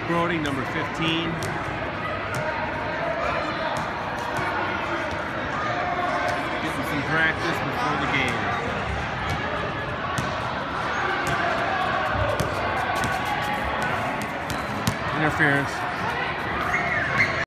Broding, number 15. Getting some practice before the game. Interference.